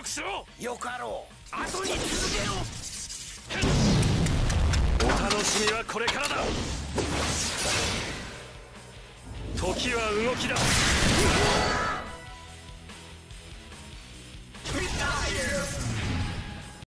くしろ。 よかろう。後に続けよ。 お楽しみはこれからだ。時は動きだ。